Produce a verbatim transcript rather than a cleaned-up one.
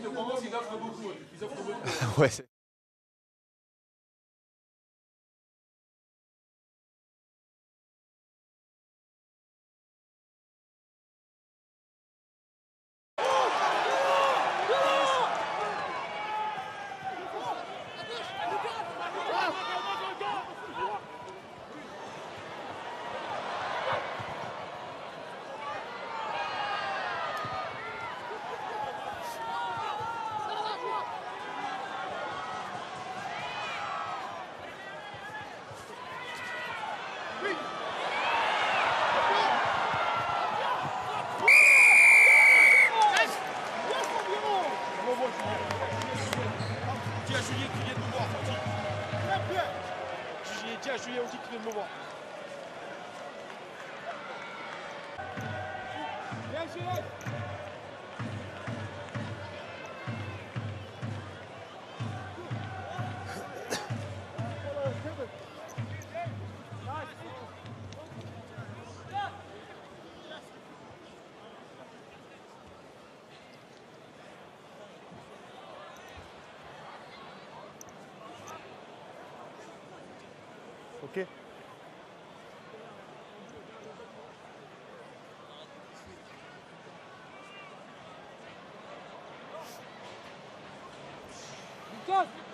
commence, ils offrent beaucoup. Ils offrent beaucoup. Ouais, c'est... Dis à Julien qui vient de me voir, Julien, dis à Julien aussi qui vient de me voir. Viens Julien. Ok. Lucas